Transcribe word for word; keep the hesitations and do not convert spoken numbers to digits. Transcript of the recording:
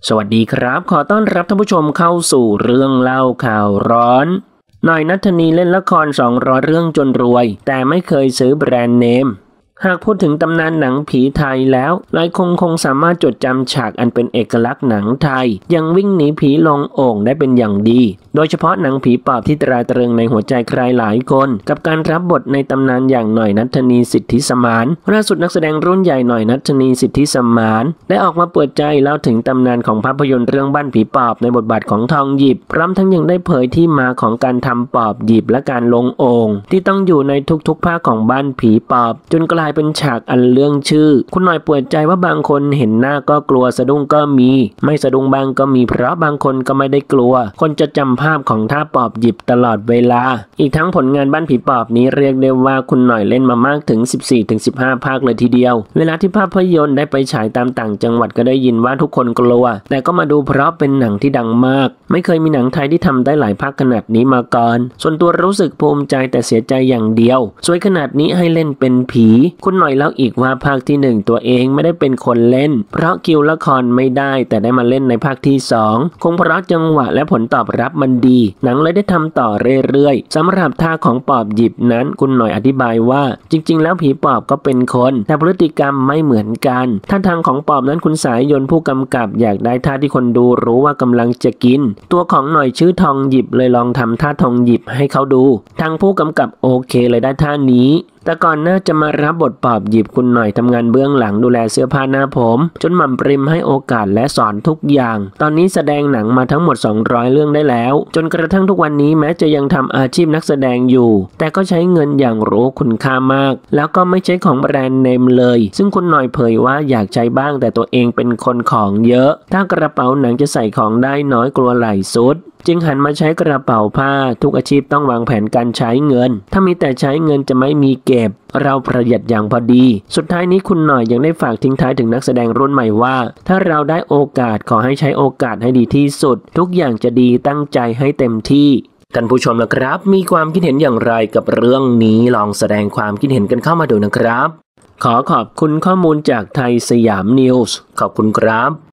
สวัสดีครับขอต้อนรับท่านผู้ชมเข้าสู่เรื่องเล่าข่าวร้อนหน่อยณัฐนีเล่นละครสองร้อยเรื่องจนรวยแต่ไม่เคยซื้อแบรนด์เนมหากพูดถึงตำนานหนังผีไทยแล้วหลายคงคงสามารถจดจำฉากอันเป็นเอกลักษณ์หนังไทยยังวิ่งหนีผีลงโอ่งได้เป็นอย่างดีโดยเฉพาะหนังผีปอบที่ตราตรึงในหัวใจใครหลายคนกับการรับบทในตำนานอย่างหน่อยณัฐนีสิทธิสมานล่าสุดนักแสดงรุ่นใหญ่หน่อยณัฐนีสิทธิสมานได้ออกมาเปิดใจเล่าถึงตำนานของภาพยนตร์เรื่องบ้านผีปอบในบทบาทของทองหยิบพร้อมทั้งยังได้เผยที่มาของการทำปอบหยิบและการลงโอ่งที่ต้องอยู่ในทุกๆภาคของบ้านผีปอบจนกลายเป็นฉากอันเรื่องชื่อคุณหน่อยเปิดใจว่าบางคนเห็นหน้าก็กลัวสะดุ้งก็มีไม่สะดุ้งบางก็มีเพราะบางคนก็ไม่ได้กลัวคนจะจำภาพของท่าปอบหยิบตลอดเวลาอีกทั้งผลงานบ้านผีปอบนี้เรียกได้ว่าคุณหน่อยเล่นมามากถึง สิบสี่ถึงสิบห้า ภาคเลยทีเดียวเวลาที่ภาพยนตร์ได้ไปฉายตามต่างจังหวัดก็ได้ยินว่าทุกคนกลัวแต่ก็มาดูเพราะเป็นหนังที่ดังมากไม่เคยมีหนังไทยที่ทำได้หลายภาคขนาดนี้มาก่อนส่วนตัวรู้สึกภูมิใจแต่เสียใจอย่างเดียวสวยขนาดนี้ให้เล่นเป็นผีคุณหน่อยเล่าอีกว่าภาคที่หนึ่งตัวเองไม่ได้เป็นคนเล่นเพราะคิวละครไม่ได้แต่ได้มาเล่นในภาคที่สองคงเพราะจังหวะและผลตอบรับมันดีหนังเลยได้ทำต่อเรื่อยๆสำหรับท่าของปอบหยิบนั้นคุณหน่อยอธิบายว่าจริงๆแล้วผีปอบก็เป็นคนแต่พฤติกรรมไม่เหมือนกันท่าทางของปอบนั้นคุณสายยนต์ผู้กำกับอยากได้ท่าที่คนดูรู้ว่ากำลังจะกินตัวของหน่อยชื่อทองหยิบเลยลองทำท่าทองหยิบให้เขาดูทางผู้กำกับโอเคเลยได้ท่านี้แต่ก่อนน่าจะมารับบทปอบหยิบคุณหน่อยทำงานเบื้องหลังดูแลเสื้อผ้าหน้าผมจนหม่ำปริมให้โอกาสและสอนทุกอย่างตอนนี้แสดงหนังมาทั้งหมดสองร้อยเรื่องได้แล้วจนกระทั่งทุกวันนี้แม้จะยังทำอาชีพนักแสดงอยู่แต่ก็ใช้เงินอย่างรู้คุณค่ามากแล้วก็ไม่ใช่ของแบรนด์เนมเลยซึ่งคุณหน่อยเผยว่าอยากใช้บ้างแต่ตัวเองเป็นคนของเยอะถ้ากระเป๋าหนังจะใส่ของได้น้อยกลัวไหลสุดจึงหันมาใช้กระเป๋าผ้าทุกอาชีพต้องวางแผนการใช้เงินถ้ามีแต่ใช้เงินจะไม่มีเก็บเราประหยัดอย่างพอดีสุดท้ายนี้คุณหน่อยยังได้ฝากทิ้งท้ายถึงนักแสดงรุ่นใหม่ว่าถ้าเราได้โอกาสขอให้ใช้โอกาสให้ดีที่สุดทุกอย่างจะดีตั้งใจให้เต็มที่ท่านผู้ชมนะครับมีความคิดเห็นอย่างไรกับเรื่องนี้ลองแสดงความคิดเห็นกันเข้ามาดูนะครับขอขอบคุณข้อมูลจากไทยสยามนิวส์ขอบคุณครับ